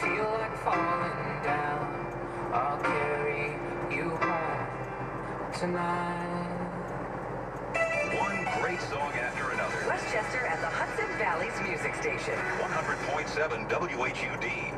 feel like falling down, I'll carry you home tonight. One great song after another. Westchester and the Hudson Valley's music station. 100.7 WHUD.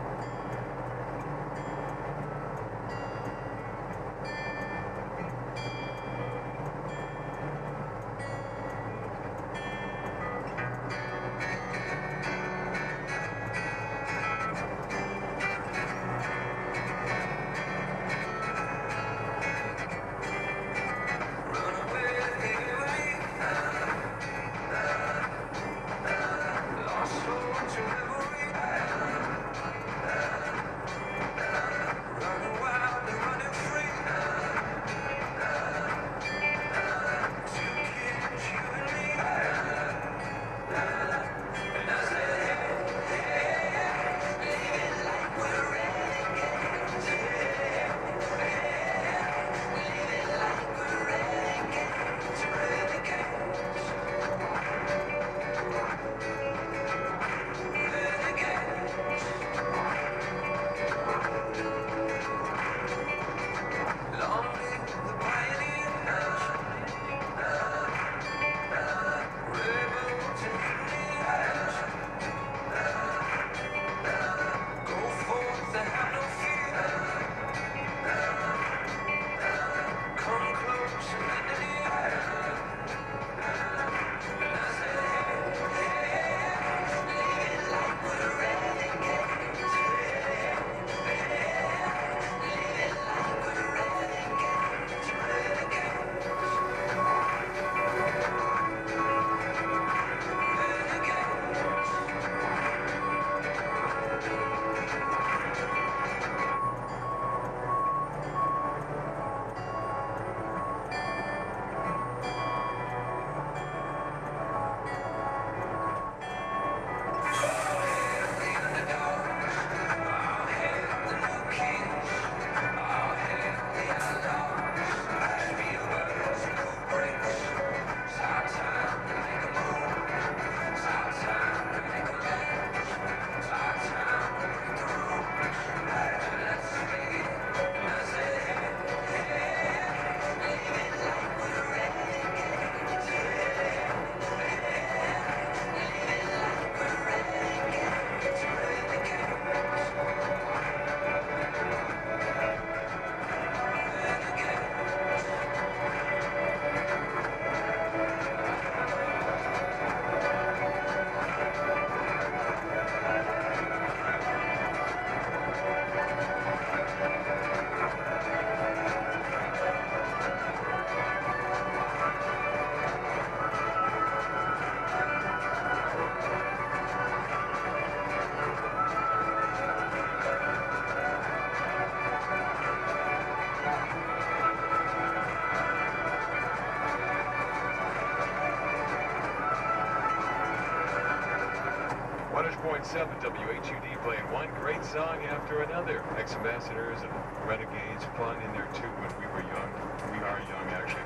WHUD playing one great song after another. Ex-ambassadors and renegades, fun in there too when we were young. We are young, actually.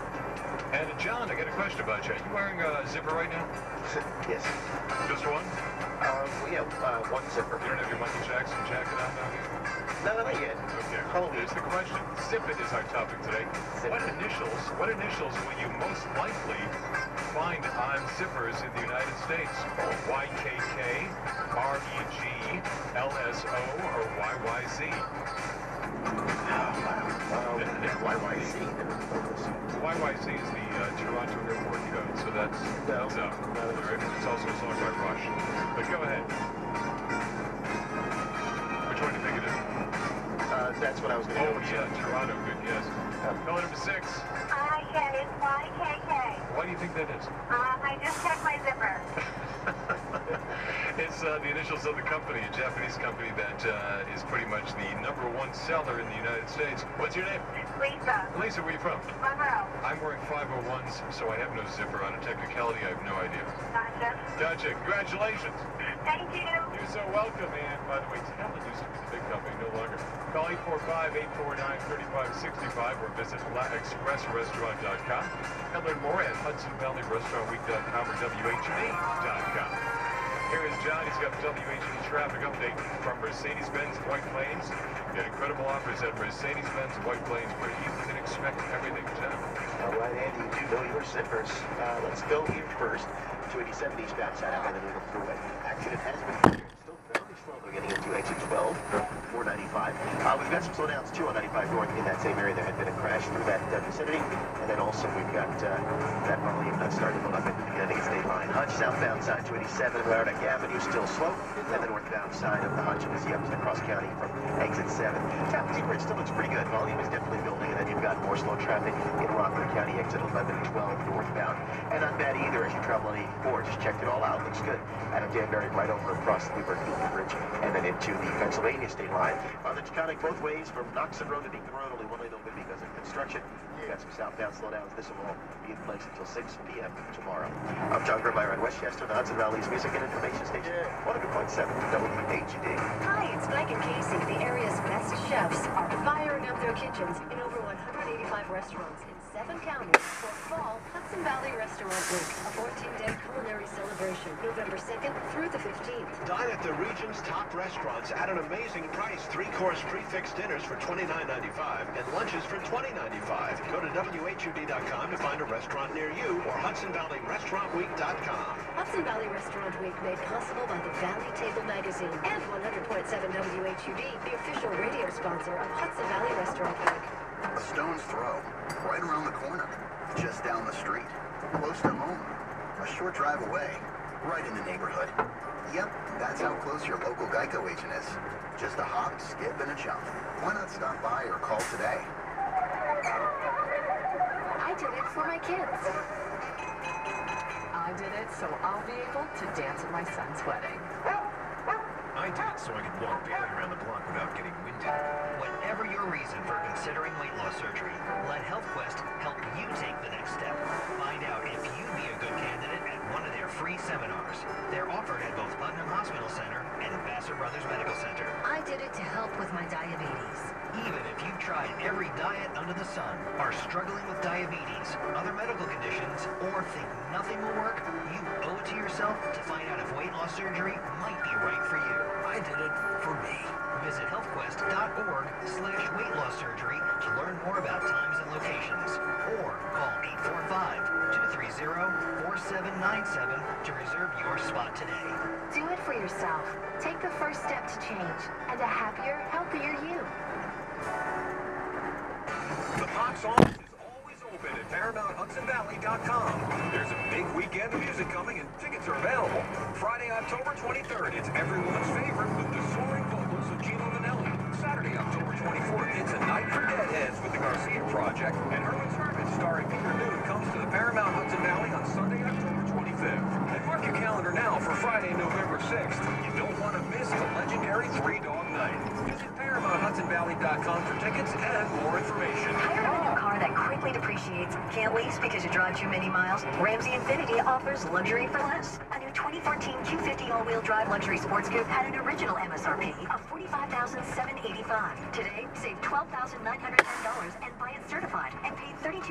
And John, I got a question about you. Are you wearing a zipper right now? Yes. Just one? Yeah, one zipper. You don't have your Michael Jackson jacket on now? No, not yet. Okay. Halloween. Here's the question. Zip It is our topic today. What initials will you most likely find on zippers in the United States? YKK, REG, LSO, or YYZ? YYZ. YYZ is the Toronto Airport code, so that's out. All right. It's also a song by Rush. But go ahead. Which one do you think it is? That's what I was going to Oh, yeah, Toronto. Good guess. Caller number 6. Hi, Ken. It's YKK. Why do you think that is? I just checked my zipper. It's the initials of the company, a Japanese company that is pretty much the #1 seller in the United States. What's your name? Lisa. Lisa, where are you from? Monroe. I'm wearing 501s, so I have no zipper. On a technicality, I have no idea. Gotcha. Gotcha. Congratulations. Thank you. You're so welcome. And by the way, Talon used to be the big company, no longer. Call 845-849-3565 or visit LaExpressRestaurant.com and learn more at HudsonValleyRestaurantWeek.com or WHD.com. Here is John. He's got the WHD traffic update from Mercedes. Mercedes-Benz White Plains. Get incredible offers at Mercedes-Benz White Plains where you can expect everything, Tim. All right, Andy, you do know your zippers. Let's go here first. 287 eastbound side of the Needle Freeway. Accident has been cleared. Still fairly slow. They're getting into exit 12, 495. We've got some slowdowns too on 95 North in that same area. There had been a crash through that vicinity. And then also we've got that volume starting to build up into the Connecticut State line. Hutch southbound side 287, Laramie Avenue still slow. And the northbound side of the Hutch is the up to cross county from exit 7. Tappan Bridge still looks pretty good. Volume is definitely building. And then you've got more slow traffic in Rockland County, exit 11 and 12 northbound. And not bad either as you travel on 84. Just checked it all out. Looks good. Out of Danbury right over across the Beaver Bridge and then into the Pennsylvania state line. On the Taconic both ways from Knoxon Road to Beacon Road, only one lane open because of construction. You've got some southbound slowdowns. This will all be in place until 6 p.m. tomorrow. I'm John Grimmeyer in Westchester, the Hudson Valley's Music and Information Station. 100.7 WHUD. Hi, it's Megan Casey. The area's best chefs are firing up their kitchens in over 185 restaurants in 7 counties for Fall Hudson Valley Restaurant Week, a 14-day culinary celebration, November 2nd through the 15th. Dine at the region's top restaurants at an amazing price. 3-course prix-fixe dinners for $29.95 and lunches for $20.95. Go to WHUD.com to find a restaurant near you or HudsonValleyRestaurantWeek.com. Hudson Valley Restaurant Week made possible by the Valley Table Magazine and 100.7 WHUD, the official radio sponsor of Hudson Valley Restaurant Week. A stone's throw, right around the corner, just down the street, close to home, a short drive away, right in the neighborhood. Yep, that's how close your local Geico agent is. Just a hop, skip, and a jump. Why not stop by or call today? I did it for my kids. I did it so I'll be able to dance at my son's wedding. I did it so I could walk Bailey around the block without getting winded. Whatever your reason for considering weight loss surgery, let HealthQuest help you take the next step. Find out if you'd be a good candidate at one of their free seminars. They're offered at both Putnam Hospital Center and Vassar Brothers Medical Center. I did it to help with my diabetes. Even if you've tried every diet under the sun, are struggling with diabetes, other medical conditions, or think nothing will work, you owe it to yourself to find out if weight loss surgery might be right for you. I did it for me. Visit healthquest.org/weight loss surgery to learn more about times and locations. Or call 845-230-4797 to reserve your spot today. Do it for yourself. Take the first step to change and a happier, healthier you. The box office is always open at ParamountHudsonValley.com. There's a big weekend of music coming and tickets are available. Friday, October 23rd, it's everyone's favorite with the soaring vocals of Gino Vanelli. Saturday, October 24th, it's A Night for Deadheads with the Garcia Project. And Herman's Hermit starring Peter Noon comes to the Paramount Hudson Valley on Sunday, October 25th. And mark your calendar now for Friday, November 6th. You don't want to miss the legendary Three Dog Night. Visit ParamountHudsonValley.com for tickets and more information. Tired of a new car that quickly depreciates? Can't lease because you drive too many miles? Ramsey Infiniti offers luxury for less. A new 2014 Q50 all-wheel drive luxury sports coupe had an original MSRP of $45,785. Today, save $12,910 and buy it certified and pay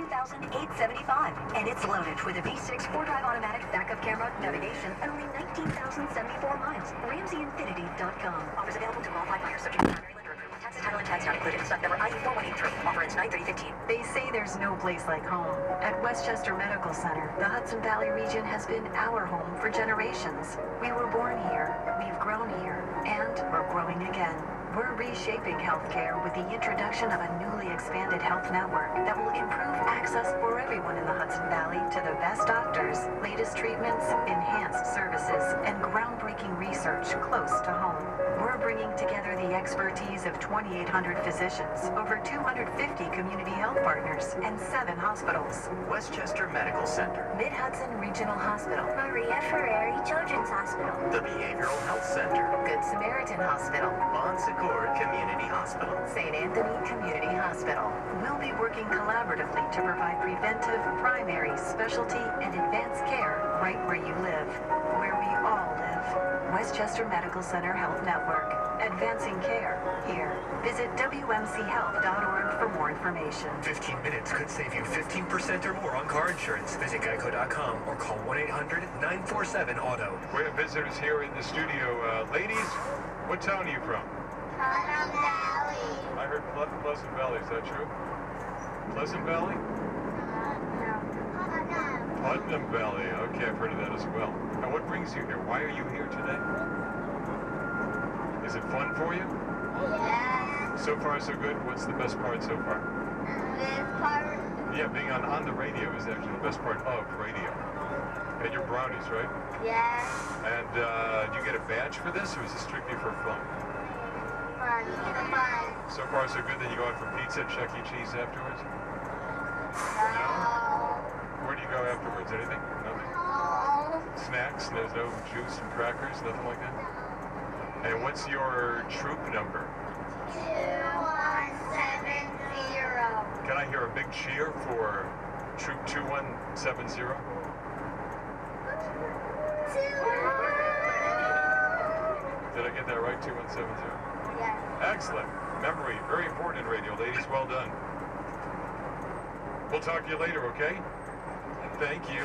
$32,875. And it's loaded with a V6 4-drive automatic, backup camera, navigation, and only 19,074 miles. RamseyInfiniti.com. Offers available to qualified buyers subject to primary lender approval. Taxes, title, and tax not included. Stock number IE4183. Offer ends 9/30/15. They say there's no place like home. At Westchester Medical Center, the Hudson Valley region has been our home for generations. We were born here, we've grown here, and we're growing again. We're reshaping healthcare with the introduction of a newly expanded health network that will improve access for everyone in the Hudson Valley to the best doctors, latest treatments, enhanced services, and groundbreaking research close to home. We're bringing together the expertise of 2,800 physicians, over 250 community health partners, and 7 hospitals. Westchester Medical Center, Mid-Hudson Regional Hospital, Maria Ferrari Children's Hospital. the Behavioral Health Center, Good Samaritan Hospital, Bon Secours Community Hospital. St. Anthony Community Hospital. We'll be working collaboratively to provide preventive, primary, specialty, and advanced care right where you live, where we all live. Westchester Medical Center Health Network. Advancing care here. Visit WMCHealth.org for more information. 15 minutes could save you 15% or more on car insurance. Visit Geico.com or call 1-800-947-AUTO. We have visitors here in the studio. Ladies, What town are you from? Putnam Valley. I heard Pleasant Valley. Is that true? Pleasant Valley? No. Putnam. Putnam Valley. Okay, I've heard of that as well. Now, what brings you here? Why are you here today? Is it fun for you? Yeah. So far, so good. What's the best part so far? This part. Yeah, being on the radio is actually the best part of radio. And your brownies, right? Yeah. And do you get a badge for this, or is it strictly for fun? Fun. Fun. So far, so good. Then you go out for pizza at Chuck E. Cheese afterwards? No. Where do you go afterwards? Anything? Nothing? No. Snacks? There's no juice and crackers? Nothing like that? And what's your troop number? 2170. Can I hear a big cheer for Troop 2170? Did I get that right? 2170? Yes. Excellent. Memory, very important in radio. Ladies, well done. We'll talk to you later, okay? Thank you.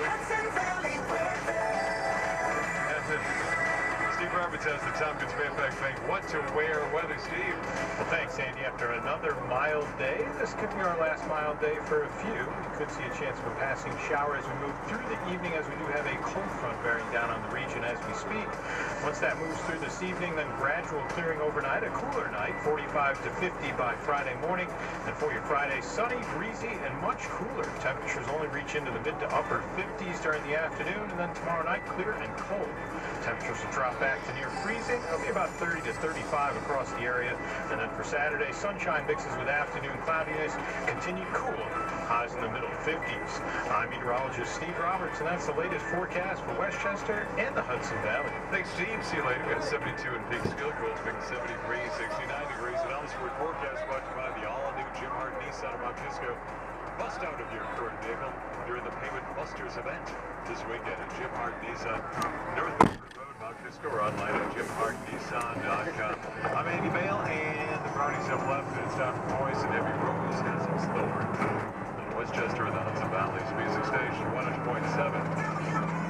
Steve Roberts has the Tompkins Fairfax Bank What to Wear weather. Steve. Well, thanks, Andy. After another mild day, this could be our last mild day for a few. We could see a chance of a passing shower as we move through the evening, as we do have a cold front bearing down on the region as we speak. Once that moves through this evening, then gradual clearing overnight, a cooler night, 45 to 50 by Friday morning. And for your Friday, sunny, breezy, and much cooler. Temperatures only reach into the mid to upper 50s during the afternoon, and then tomorrow night, clear and cold. Temperatures will drop back to near freezing. It'll be about 30 to 35 across the area. And then for Saturday, sunshine mixes with afternoon cloudiness. Continued cool. Highs in the middle 50s. I'm meteorologist Steve Roberts, and that's the latest forecast for Westchester and the Hudson Valley. Thanks, Steve. See you later. We got 72 in Peekskill. Girls making 73, 69 degrees. And Elmsford forecast brought to you by the all-new Jim Hart Nissan of Mount Kisco. Bust out of your current vehicle during the Payment Busters event this weekend at Jim Hart Nissan, North Road, Mount Kisco, or online at JimHartNissan.com. I'm Andy Bale, and the Brownies have left. It's time for Moist and Heavy Rules as it's Thor. On Westchester and the Hudson Valley's Music Station 100.7.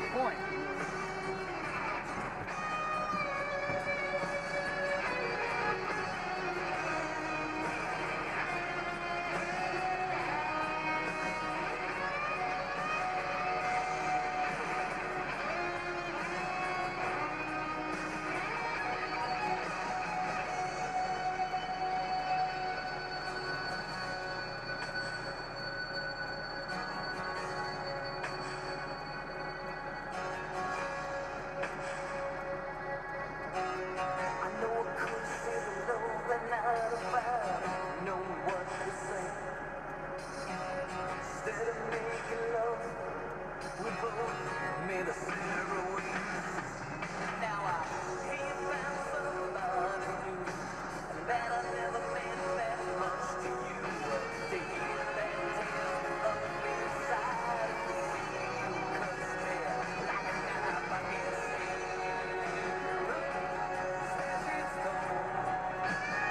point.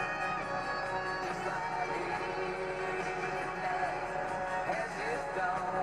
Gone.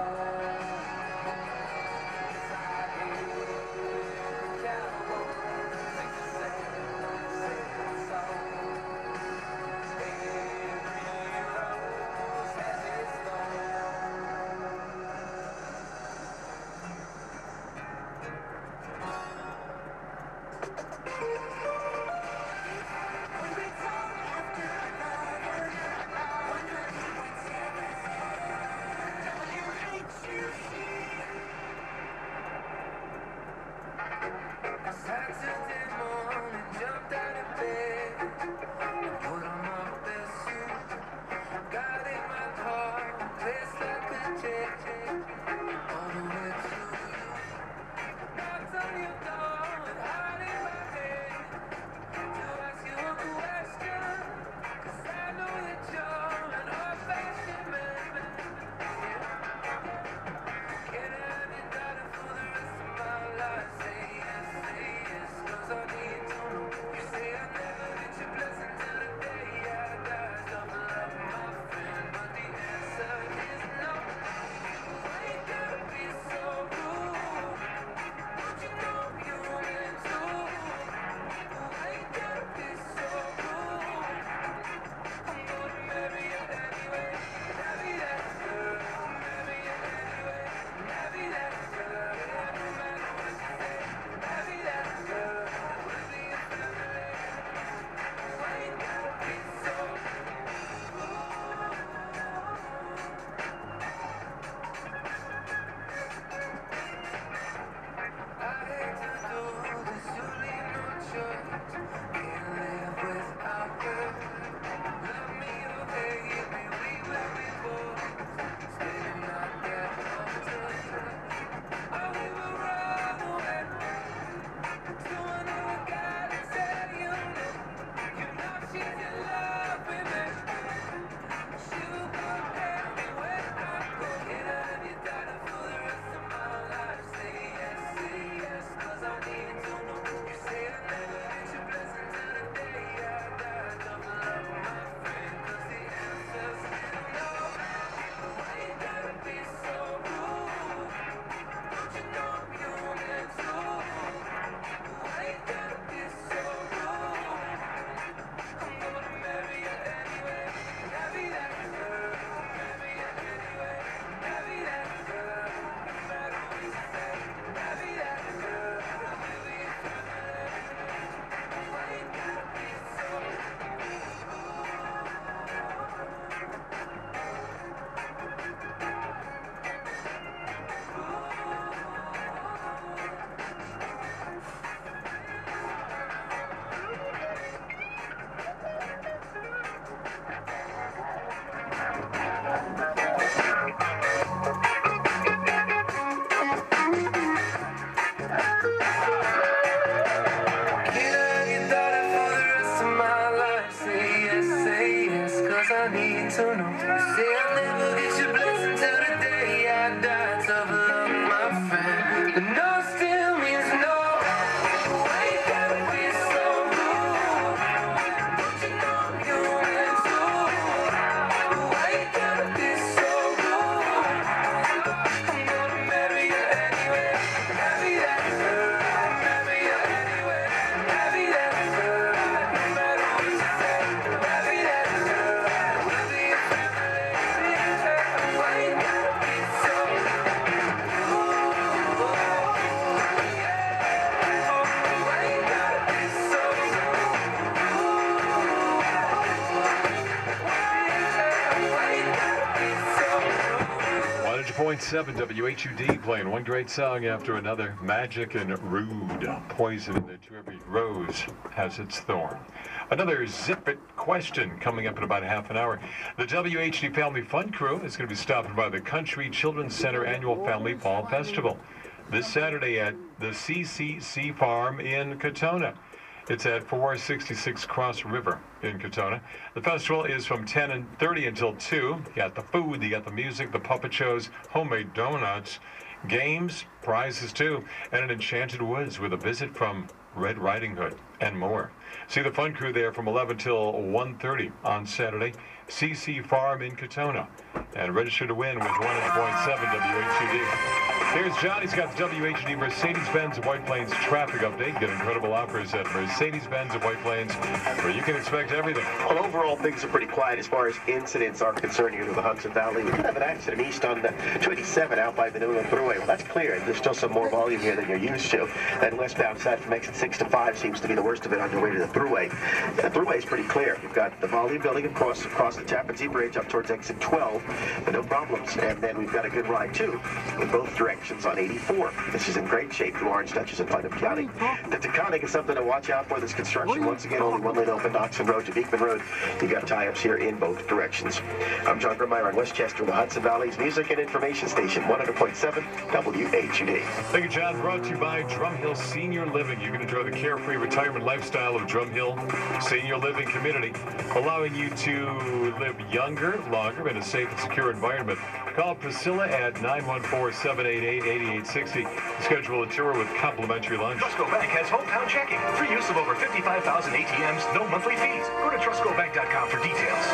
100.7 WHUD playing one great song after another. Magic and Rude. Poison in the every rose has its thorn. Another Zip It question coming up in about half an hour. The WHD Family Fun Crew is going to be stopping by the Country Children's Center Annual Family Fall Festival this Saturday at the CCC Farm in Katona. It's at 466 Cross River in Katona. The festival is from 10:30 until 2. You got the food, you got the music, the puppet shows, homemade donuts, games, prizes too, and an enchanted woods with a visit from Red Riding Hood and more. See the Fun Crew there from 11 till 1:30 on Saturday. CC Farm in Katona. And register to win with 100.7 WHUD. Here's John. He's got the WHUD Mercedes-Benz of White Plains traffic update. Get incredible offers at Mercedes-Benz of White Plains, where you can expect everything. Well, overall, things are pretty quiet as far as incidents are concerned here in the Hudson Valley. We did have an accident east on 287 out by the New England Thruway. Well, that's clear. There's still some more volume here than you're used to. That westbound side from exit 6 to 5 seems to be the worst of it on your way to the Thruway. The Thruway is pretty clear. You've got the volume building across the Tappan Zee Bridge up towards exit 12, but no problems. And then we've got a good ride, too, in both directions on 84. This is in great shape through Orange Dutchess and Putnam County. The Taconic is something to watch out for. This construction, once again, only one lane open, Oxon Road to Beekman Road. You've got tie-ups here in both directions. I'm John Grimmeyer on Westchester, the Hudson Valley's music and information station, 100.7 WHUD. Thank you, John. Brought to you by Drumhill Senior Living. You can enjoy the carefree retirement lifestyle of Drumhill Senior Living Community, allowing you to live younger, longer, in a safe and secure environment. Call Priscilla at 914-788-8860 to schedule a tour with complimentary lunch. Trustco Bank has hometown checking. Free use of over 55,000 ATMs, no monthly fees. Go to TrustcoBank.com for details.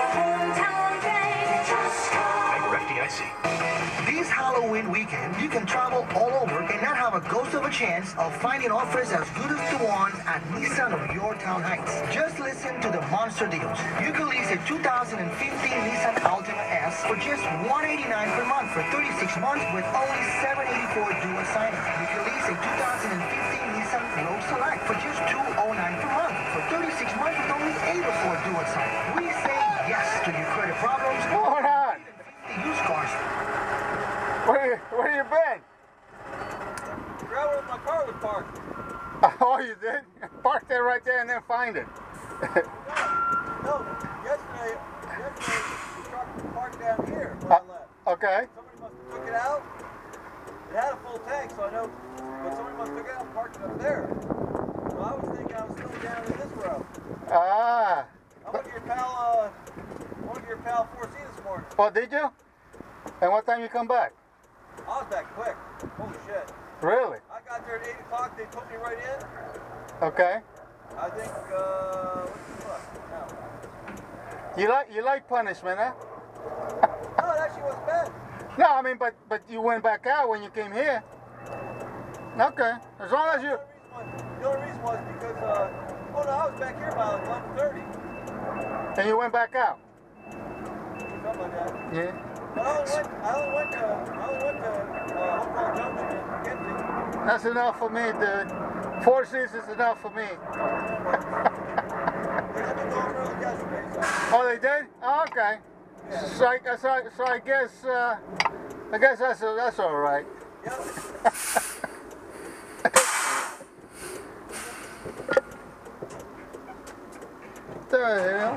Member FDIC. This Halloween weekend, you can travel all over and not have a ghost of a chance of finding offers as good as the ones at Nissan of Yorktown Heights. Just listen to the monster deals. You can lease a 2015 Nissan Altima S for just $189 per month for 36 months with only $784 due at signing. You can lease a 2015 Nissan Rogue Select for just $209 per month for 36 months with only $804 due at signing. We say yes to your credit problems. Hold on. Used cars. Where you been? Right where my car was parked. Oh, you did? Park there right there and then find it. No, yesterday the truck was parked down here when I left. Okay. Somebody must have took it out. It had a full tank, so I know, but somebody must have took it out and parked it up there. So I was thinking I was still down in this row. Ah. I went to your pal 4C this morning. Oh, did you? And what time you come back? I was back quick. Holy shit. Really? I got there at 8 o'clock. They put me right in. Okay. I think, what the fuck? No. You like punishment, huh? No, it actually wasn't bad. No, I mean, but you went back out when you came here. Okay. As long as you... The only reason was because, oh no, I was back here by like 11:30. And you went back out? Something like that. Yeah. But I only went to Hopewell Junction and Kensington. That's enough for me, dude. 4 C's is enough for me. They had me going early yesterday, so. Oh, they did? Oh, okay. Yeah. So I guess that's all right. Yep. What the hell?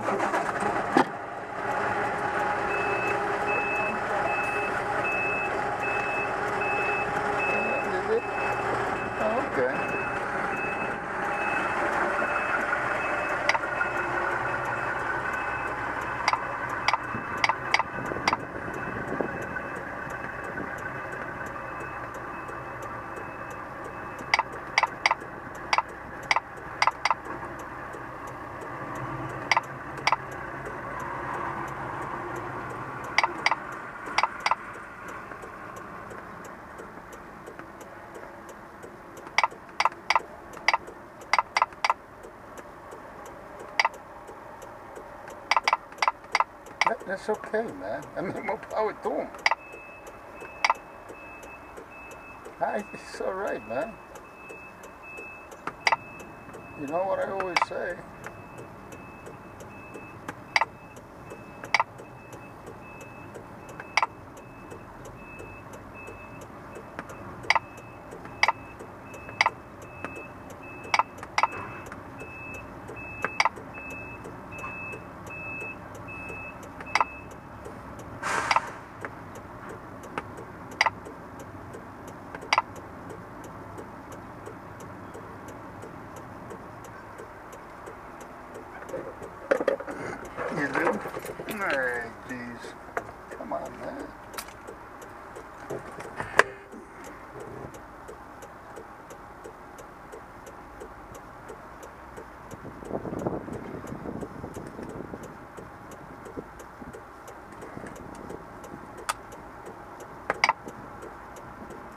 That's okay, man. I mean, more power to him. It's all right, man. You know what I always say?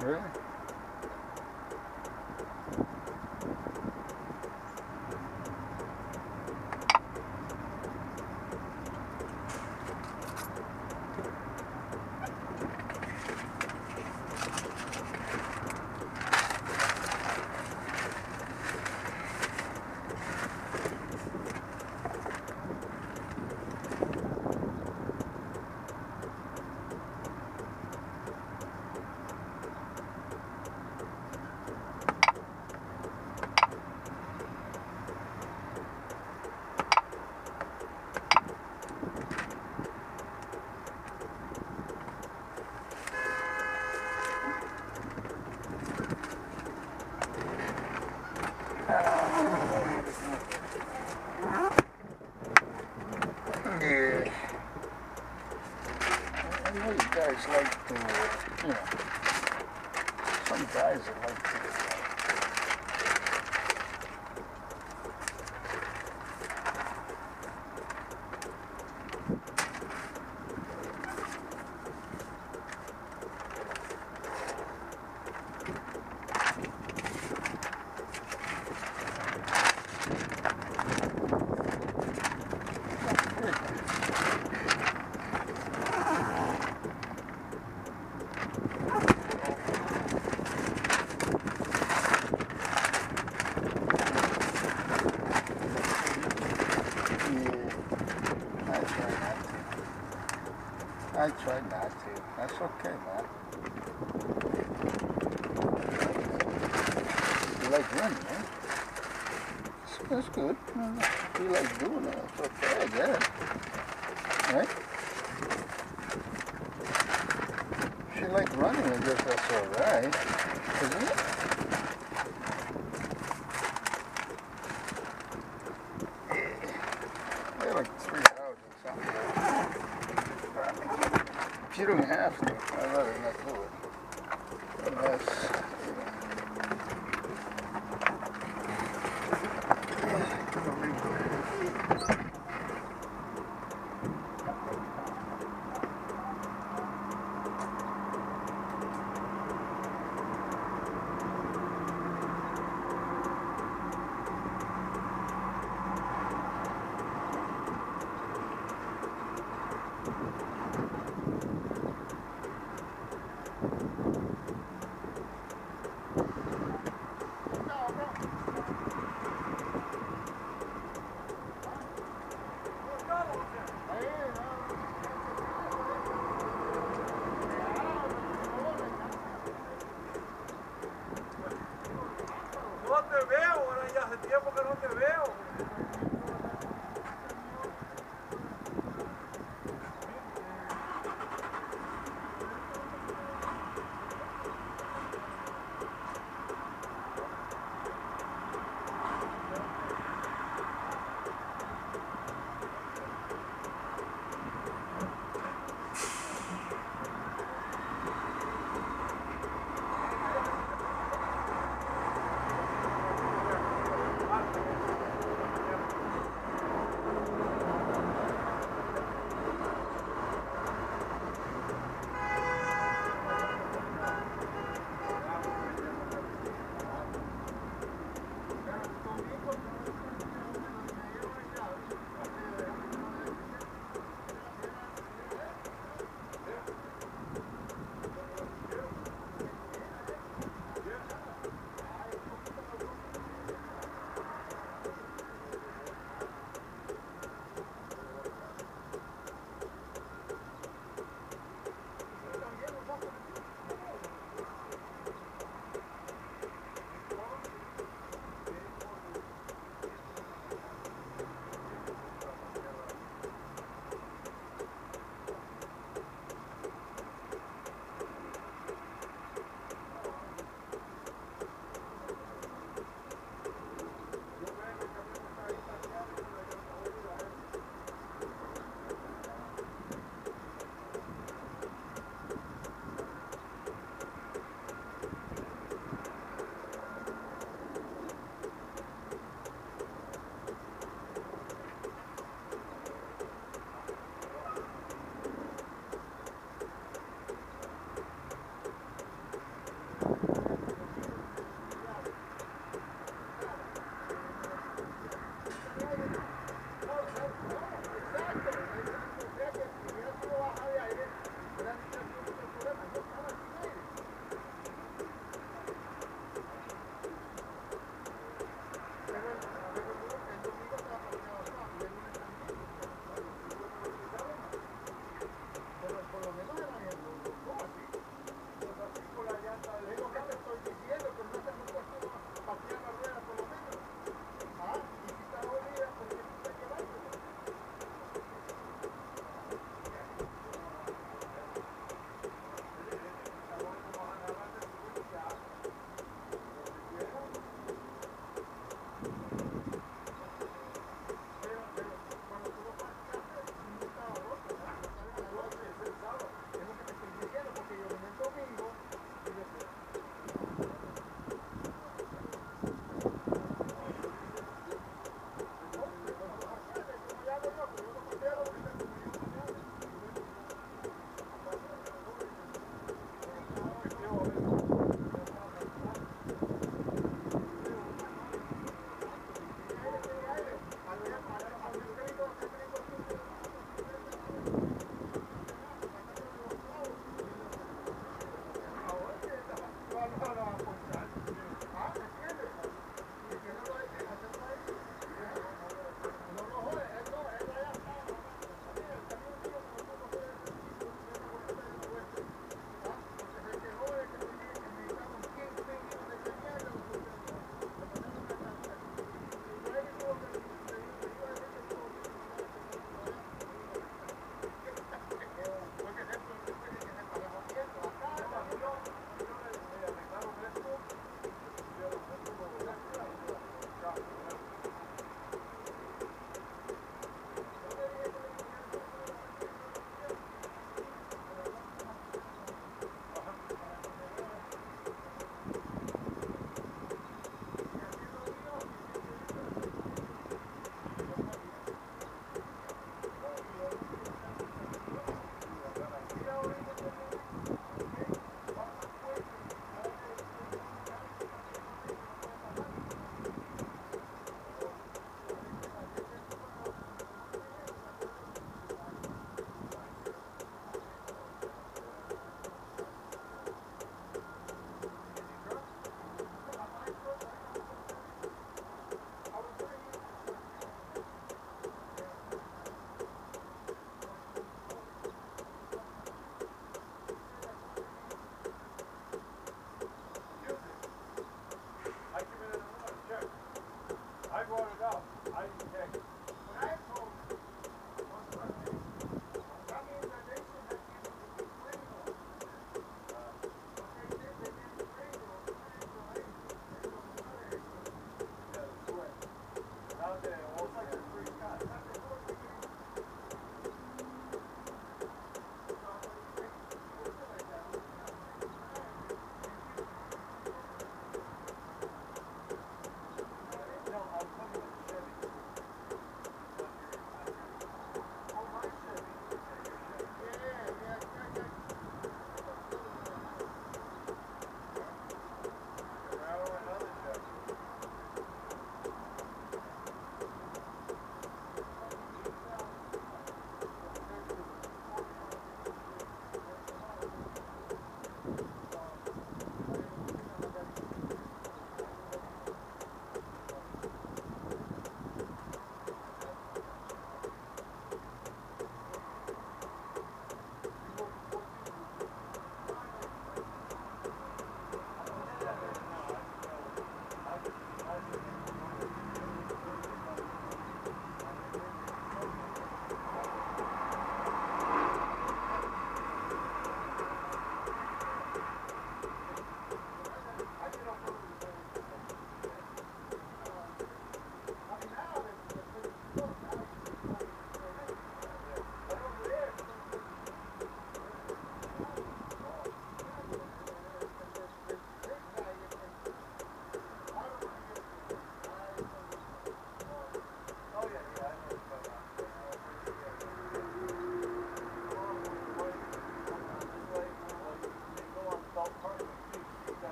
Really? Guys like to, you know, some guys that like to I try not to. That's okay, man. You like running, eh? That's good. If you like doing it, it's okay, I guess. Right? If you like running, I guess that's alright. Isn't it? They're like 3 hours or something. If you don't have to, I'd rather not do it. Unless, No te veo, ahora ya hace tiempo que no te veo.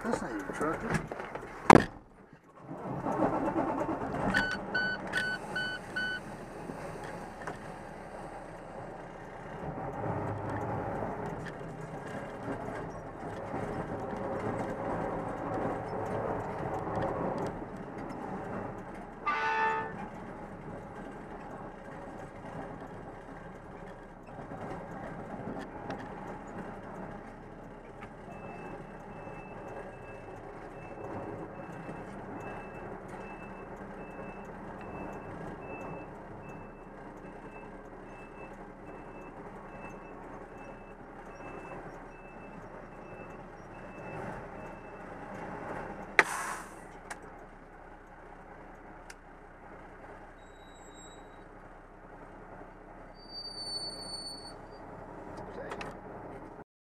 This ain't a trucker.